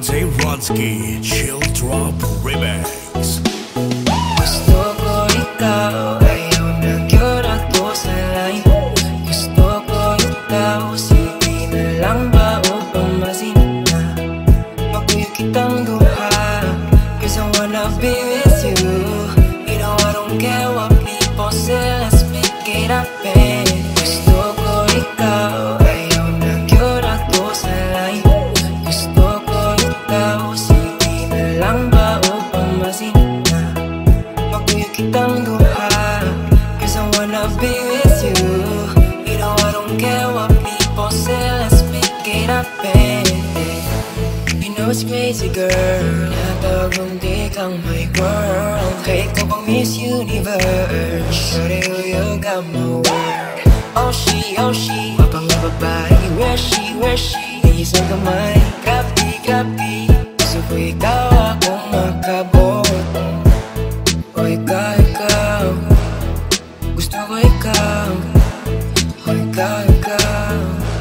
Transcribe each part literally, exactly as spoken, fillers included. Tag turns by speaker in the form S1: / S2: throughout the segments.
S1: J Ronzkie, Chill Drop Remix.
S2: Gusto ko ikaw, ayaw na yun ako sa line. Gusto ko ikaw, sige na lang ba o pamasin na? Pag-uwi kitang duha, cause I wanna be with you. You know I don't care what people say, let's make it happen. Gusto ko ikaw, ayaw na yun ako sa line. Gusto ko ikaw, sige na lang ba o pamasin na? Pag-uwi kitang duha, cause I wanna be with you. You know I don't care what people say, let's make it happen. You know it's crazy girl, natawag di kang my world. Kaya ikaw pang Miss Universe, sorry you got my word. Oh she, oh she, mapang babae, where she, where she? Isang kamay, grabe, grabe. Gusto ko ikaw akong makabot. O ikaw, ikaw, gusto ko ikaw. O ikaw, ikaw,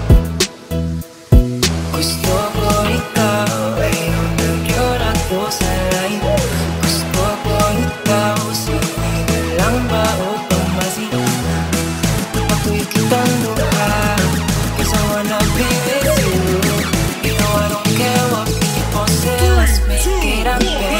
S2: gusto ko ikaw. Ayaw na yun ako sa line. Gusto ko ikaw, sige na lang ba o pamasin na? Pag-uwi kitang duha, cause I wanna be with you. You know I don't care what people say, let's make it happen.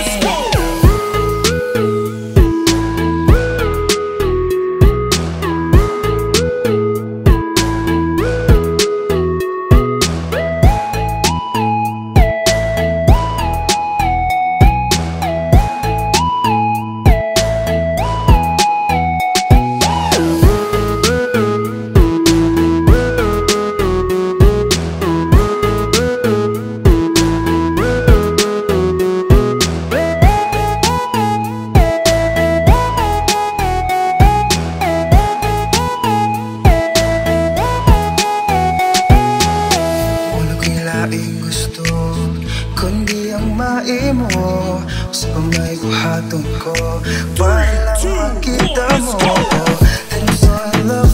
S2: Gusto, kundi ang maimo sa pamay buhaton ko para lang makita mo. And I'm so in love